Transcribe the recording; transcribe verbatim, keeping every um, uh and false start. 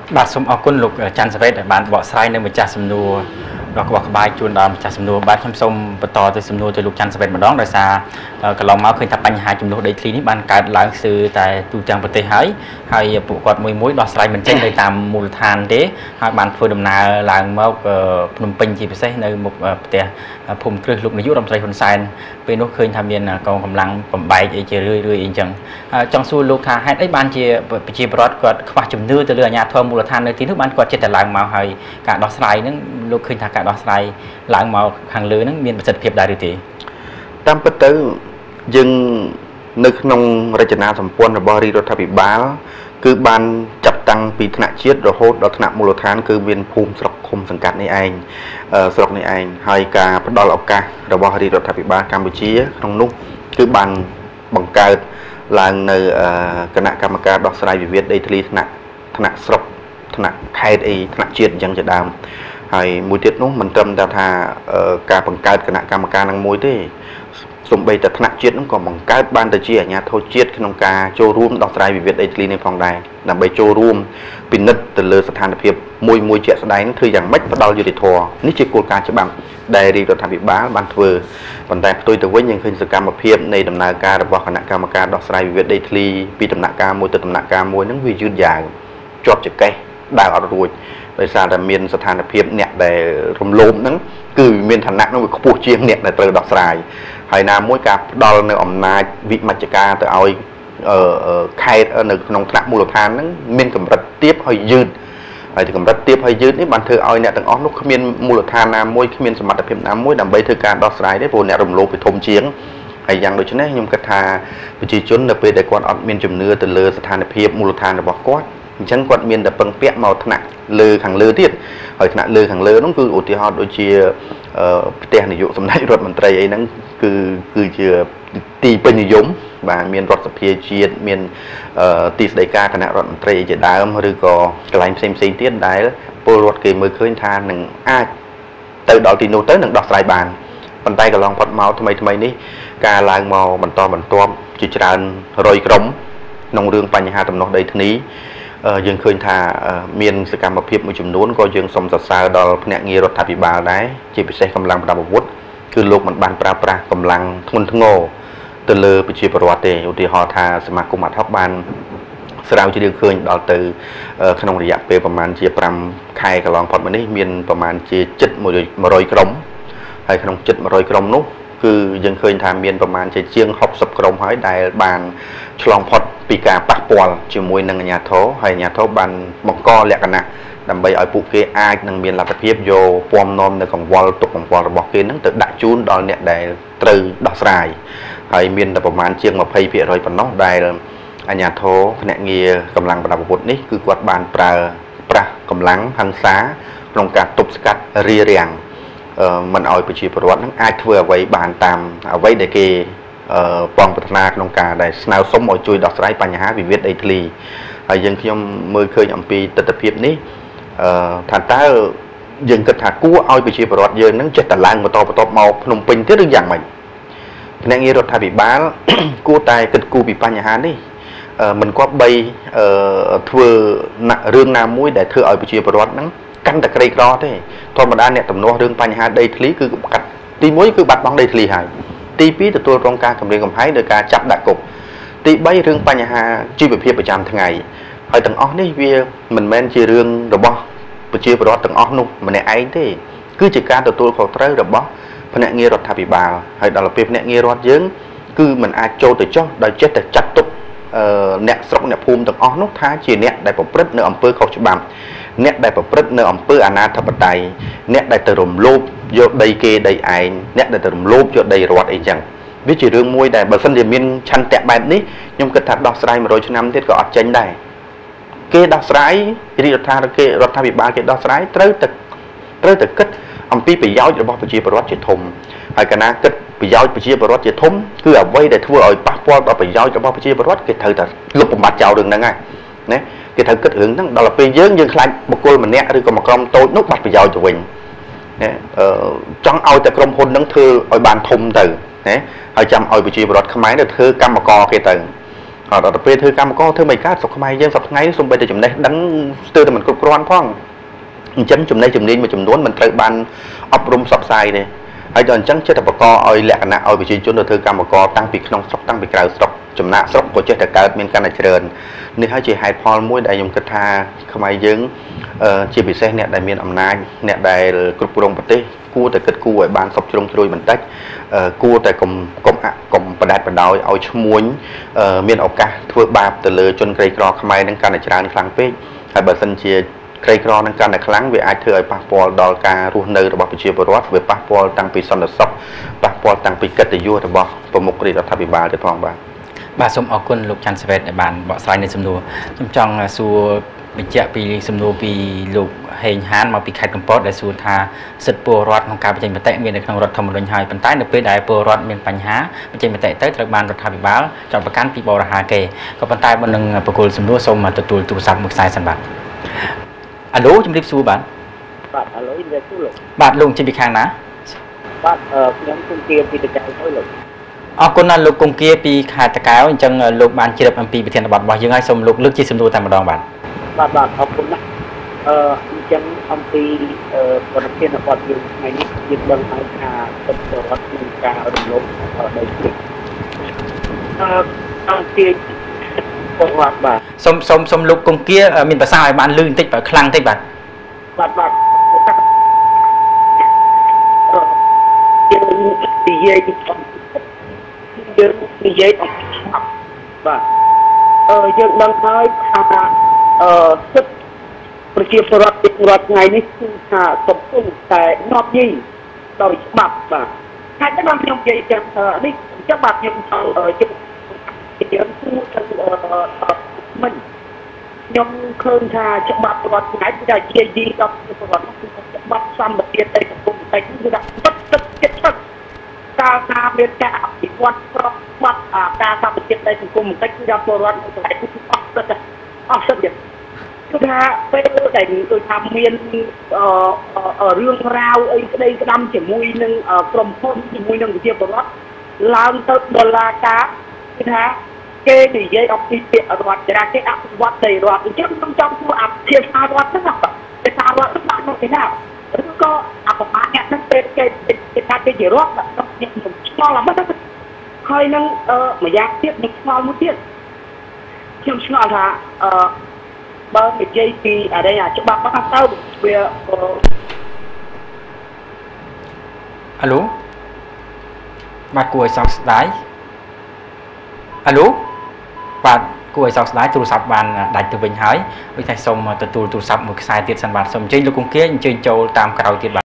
បាទសូមអរគុណលោកច័ន្ទសវេតដែលបានបកស្រាយនៅម្ចាស់សំណួររបស់ក្បាយជួនដល់ម្ចាស់សំណួរបាទខ្ញុំសូមបន្តទៅសំណួរទៅលោកច័ន្ទសវេតម្ដងដោយសារកន្លងមកឃើញថាបញ្ហាចំនួនដីធ្លីនេះបានកើតឡើងស្ទើរតែទូទាំងប្រទេសហើយហើយពួកគាត់មួយមួយដោះស្រាយមិនចេញនៅតាមមូលដ្ឋានទេហើយបានធ្វើដំណើរឡើងមកភ្នំពេញជាពិសេសនៅមុខផ្ទះភូមិគ្រឹះលោកនាយករដ្ឋមន្ត្រីហ៊ុនសែនពេលនោះឃើញថាមានកងកម្លាំងបំបែកអីជារឿយរឿយអីចឹងចង់សួរលោកថាហេតុអីបានជាប្រជាពលរដ្ឋគាត់ខ្វះជំនឿទៅលើអាជ្ញាធរមូលដ្ឋាននៅទីនោះបានគាត់ចិត្តតែឡើងមកហើយការដោះស្រាយហ្នឹងលោកឃើញថាការដោះស្រាយឡើងមកខាងលើហ្នឹងមានប្រសិទ្ធភាពដែរឬទេតាមពិតទៅយើងនៅក្នុងរចនាសម្ព័ន្ធរបស់រាជរដ្ឋាភិបាលគឺបានចាត់តាំងពីថ្នាក់ជាតិរហូតដល់ថ្នាក់មូលដ្ឋានគឺមានភូមិស្រុកឃុំសង្កាត់នេះឯងស្រុកនេះឯងហើយការផ្ដល់ឱកាសរបស់រាជរដ្ឋាភិបាលកម្ពុជាក្នុងនោះគឺបានបង្កើតឡើងនៅគណៈកម្មការដោះស្រាយវិវាទដីធ្លីថ្នាក់ថ្នាក់ស្រុកថ្នាក់ខេត្តអីថ្នាក់ជាតិអញ្ចឹងជាដើមហើយមួយទៀតនោះមិនត្រឹមតែថាការបង្កើតគណៈកម្មការនឹងមួយទេសូម្បីតែថ្នាក់ជាតិនោះក៏បង្កើតបានទៅជាអាជ្ញាធរជាតិក្នុងការចូលរួមដោះស្រាយវិវាទដីធ្លីនេះផងដែរដើម្បីចូលរួមពិនិត្យទៅលើស្ថានភាពមួយមួយជាក់ស្ដែងធ្វើយ៉ាងម៉េចផ្ដល់យុត្តិធម៌នេះជាគោលការណ៍ច្បាប់ដែលរាជរដ្ឋាភិបាលបានធ្វើប៉ុន្តែផ្ទុយទៅវិញយើងឃើញសកម្មភាពនៃដំណើរការរបស់គណៈកម្មការដោះស្រាយវិវាទដីធ្លីពីដំណាក់កាលមួយទៅដំណាក់កាលមួយហ្នឹងវាយឺតយ៉ាវជាប់ចកេះដើរអត់រួចដោយសារតែមានស្ថានភាពអ្នកដែលរំលោភហ្នឹងគឺមានឋានៈនោះវាខ្ពស់ជាងអ្នកដែលត្រូវដោះស្រាយហើយណាមួយការផ្ដល់នៅអំណាចវិមជ្ឈការទៅឲ្យខេត្តនៅក្នុងថ្នាក់មូលដ្ឋានហ្នឹងមានកម្រិតទាបហើយយឺតហើយទៅកម្រិតទាបហើយយឺតនេះបានធ្វើឲ្យអ្នកទាំងអស់នោះគ្មានមូលដ្ឋានណាមួយគ្មានសមត្ថភាពណាមួយដើម្បីធ្វើការដោះស្រាយទេព្រោះអ្នករំលោភវាធំជាងហើយយ៉ាងដូចនេះខ្ញុំគិតថាប្រជាជននៅពេលដែលគាត់អត់មានជំនឿទៅលើស្ថានភាពមូលដ្ឋានរបស់គាត់អញ្ចឹងគាត់មានតែពឹងពាក់មកថ្នាក់លើខាងលើទៀតហើយថ្នាក់លើខាងលើនោះគឺឧទាហរណ៍ដូចជាផ្ទះនាយកសម្ដេចរដ្ឋមន្ត្រីអីហ្នឹងគឺគឺជាទីពេញនិយមបាទមានរដ្ឋសភាជាតិមានទីស្តីការគណៈរដ្ឋមន្ត្រីអីជាដើមឬក៏កន្លែងផ្សេងផ្សេងទៀតដែលពលរដ្ឋគេមើលឃើញថានឹងអាចទៅដល់ទីនោះទៅនឹងដោះស្រាយបានប៉ុន្តែកន្លងផុតមកថ្មីថ្មីនេះការឡើងមកបន្តបន្ទាប់ជាច្រើនរយក្រុមក្នុងរឿងបញ្ហាដំណោះដីធ្លីយើងឃើញថាមានសកម្មភាពមួយចំនួនក៏យើងសូមសរសើរដល់ភ្នាក់ងាររដ្ឋាភិបាលដែរជាពិសេសកម្លាំងប្រដាប់អាវុធគឺលោកមិនបានប្រើប្រាស់កម្លាំងធ្ងន់ធ្ងរទៅលើប្រជាពលរដ្ឋទេឧទាហរណ៍ថាសមាគមអាត់ហុកបានស្រាវជ្រាវឃើញដល់ទៅក្នុងរយៈពេលប្រមាណជាប្រាំខែកន្លងផុតមកនេះមានប្រមាណជាជិតមួយរយក្រុមហើយក្នុងជិតមួយរយក្រុមនោះគឺយើងឃើញថាមានប្រមាណជាជាងហុកសិបក្រុមហើយដែលបានឆ្លងផុតពីការប៉ះពាល់ជាមួយនឹងអាជ្ញាធរហើយអាជ្ញាធរបានបង្កលក្ខណៈដើម្បីឲ្យពួកគេអាចនឹងមានលទ្ធភាពយកពំនាំនៅកង្វល់ទុកកង្វល់របស់គេនឹងទៅដាក់ជូនដល់អ្នកដែលត្រូវដោះស្រាយហើយមានតែប្រមាណជាងยี่สิบភាគរយប៉ុណ្ណោះដែលអាជ្ញាធរភ្នាក់ងារកម្លាំងប្រដាប់អាវុធនេះគឺគាត់បានប្រើប្រាស់កម្លាំងហិង្សាក្នុងការទប់ស្កាត់រារាំងមិនឲ្យប្រជាពលរដ្ឋនឹងអាចធ្វើអ្វីបានតាមអ្វីដែលគេបងប្រាថ្នាក្នុងការដែលស្នើសុំឲ្យជួយដោះស្រាយបញ្ហាវិវាទដីធ្លីហើយយើងខ្ញុំមើលឃើញអំពីទស្សនវិជ្ជានេះថាតើយើងគិតថាគួរឲ្យប្រជាពលរដ្ឋយើងនឹងចេះតែឡើងបន្តបន្តមកភ្នំពេញទៀតឬយ៉ាងម៉េចភ្នាក់ងាររដ្ឋាភិបាលគួរតែគិតគូរពីបញ្ហានេះមិនគប្បីធ្វើរឿងណាមួយដែលធ្វើឲ្យប្រជាពលរដ្ឋហ្នឹងកាន់តែក្រីក្រទេធម្មតាអ្នកទំនាស់រឿងបញ្ហាដីធ្លីគឺកាត់ទីមួយគឺបាត់បង់ដីធ្លីហើយទីពីរទទួលរងការគំរាមកំហែងដោយការចាប់ដាក់គុកទីបីរឿងបញ្ហាជីវភាពប្រចាំថ្ងៃហើយទាំងអស់នេះវាមិនមែនជារឿងរបស់ប្រជាពលរដ្ឋទាំងអស់នោះម្នាក់ឯងទេគឺជាការទទួលខុសត្រូវរបស់ភ្នាក់ងាររដ្ឋាភិបាលហើយដល់ពេលភ្នាក់ងាររដ្ឋយើងគឺមិនអាចចូលទៅចោះដោយចិត្តតែចាត់ទុកអ្នកស្រុកអ្នកភូមិទាំងអស់នោះថាជាអ្នកដែលប្រព្រឹត្តនៅអំពើខុសច្បាប់អ្នកដែលប្រព្រឹត្តនៅអំពើអនាធិបតេយ្យអ្នកដែលទៅរំលោភយកដីគេដីឯងអ្នកដែលទៅរំលោភយកដីរដ្ឋអីចឹងវាជារឿងមួយដែលបើសិនជាមានឆន្ទៈបែបនេះខ្ញុំគិតថាដោះស្រាយមួយរយឆ្នាំទៀតក៏អត់ចេញដែរគេដោះស្រាយរាជរដ្ឋាភិបាលគេរដ្ឋាភិបាលគេដោះស្រាយត្រូវតែត្រូវតែគិតអំពីប្រយោជន៍របស់ប្រជាពលរដ្ឋជាធំហើយកាលណាគិតប្រយោជន៍ប្រជាពលរដ្ឋជាធំគឺអ្វីដែលធ្វើឲ្យប៉ះពាល់ដល់ប្រយោជន៍របស់ប្រជាពលរដ្ឋគេត្រូវតែលុបបំបាត់ចោលរឿងហ្នឹងហើយណាគេត្រូវគិតរឿងហ្នឹងដល់ពេលយើងយើងខ្លាចបុគ្គលម្នាក់ឬក៏មួយក្រុមតូចនោះបាត់ប្រយោជន៍ទៅវិញណាអឺចង់ឲ្យតែក្រុមហ៊ុនហ្នឹងធ្វើឲ្យបានធំទៅណាហើយចាំឲ្យប្រជាពលរដ្ឋខ្មែរទៅធ្វើកម្មករគេទៅ ở đó về thư cam có thư mấy cá sọc mai dân sọc ngay xung bây giờ chùm này đánh từ từ mình cục quan phong chấn chùm này chùm đi mà chùm đốn mình tới ban ấp rung sọc sai này hay cho chấn chết là co ơi lẹ nè ơi bị chuyện chốn được thư cam co tăng bị nông sọc tăng bị cào sọc chùm nạ sọc của chết là cào miền can này trơn nên hai chị hai Paul mũi đại dùng kịch tha không ai dứng chỉ bị xe nẹt đại miền âm nai nẹt đại cục rung bát tê cua tại kịch cua ở ban sọc trong trôi mình tách cua tại cùng cùng ạ cùngประดับประดอยเอาชมวยเมียนโอกาสทั่วบาปแต่เลยจนไกลกรอขมายนั่งการในจานครั้งเป๊กให้เบอร์ซันเชียไกลกรอนั่งการในครั้งเวไอเธอปะปอลดอลการรูนเนอร์ระบบเชียบรอดเวปะปอลตั้งปีซอนเดอร์ซ็อกปะปอลตั้งปีกัตยูระบบประมุขรีรัฐบิบาลจะทองบ้างบาสมอกุลลูกจันทร์เสวตในบ้านเบาะสายในสำนวนจำจองสู่ปีเจปีสำนวนปีลูกเฮงฮานมาปีขัดกัมปอดได้สู่ทาสุดปัวรอดของการเป็นมาเตะมีในขนมรถธรรมดาหายเป็นใต้ในปีใดปัวรอดมีปัญหาเป็นมาเตะเตะตระบานรัฐบิบาลจอดประกันปีบอระหาเกก็เป็นใต้บนหนึ่งประกุลสำนวนสมมาตัวตัวตัวสับมุกสายสันบัตอัลโหลจำรีบสู่บ้านบัตรอัลโหลอินเดียสู้หรอบัตรลุงจะมีข้างนะบัตรเอ่อเพียงคุณเกียร์ปีตะการเท่าไหร่อ๋อคนนั้นลูกกงเกียปีขาดตะการจังลูกบ้านเชื่อมปีไปเทียนบัตรว่ายังไงสมลูกลึกจีสำนวนแต่มาดองบัตรบัตรบัตรขอบคุณนะเอ่อจังอันปีเอ่อประเทศนครอยู่ในนี้ยึดบังคับการตัดตัวรัฐมีการอารมณ์ลบเอ่อในที่เอ่ออันปีประวัติบัตรสมสมสมลูกกงเกียมีภาษาบ้านลื่นติดแบบคลังติดบัตรบัตรบัตรเอ่อยังดีเยี่ยมยังดีเยี่ยมบัตรเอ่อยังบังคับการเอ่อสุดประเทศรัฐรัฐไงนี่คือหาสมบูรณ์แต่นอกยิ่งโดยฉบับบ่ใครจะนำยงใหญ่จังเออนี่ฉบับยังเออจะเดี๋ยวพูดถึงเออมันยังเคยหาฉบับรัฐไงจะเยี่ยมดีกับรัฐฉบับซ้ำแบบเดียวแต่สมบูรณ์แต่ที่ระดับตัดตัดเจ็ดตัดการทำเรื่องการอภิวัตเพราะวัดการทำเป็นเจ็ดในสังคมแต่ที่ระดับรัฐหลายผู้ที่อัพก็จะอัพเสด็จคือถ้าเป็นแต่โดยทำเมียนเอ่อเอ่อเรื่องราวไอ้ได้ดำจะมวยหนึ่งเอ่อกรมพลจะมวยหนึ่งเทียบกับรถลาวตึกดอลลาร์กาคือถ้าเกย์ดีเย่ออกปีเปียรถจะได้เกย์อัพวัดใจรถจะต้องจำตัวอัพเทียบอารถนั่นแหละแต่อารถนั่นแหละไม่ได้แล้วก็อัพมาเนี่ยนั่นเป็นเกย์เป็นการเกย์รถแบบต้องเนี่ยผมชอบละไม่ต้องเคยนั่งเอ่อไม่อยากเทียบหนึ่งชอบมุดเทียบเทียบชอบละเอ่อบ้านเจปีอะไรอ่ะฉบับบ้านเต้าเบียฮัลโหลบัตรกูไอ้สาวสไลด์ฮัลโหลบัตรกูไอ้สาวสไลด์โทรศัพท์บ้านได้ตัวเป็นหายวิธีส่งตัวตัวโทรศัพท์มือสายติดสันบัตรส่งจริงลูกกุ้งเกี้ยจริงโจตามกระดาษติดบัตร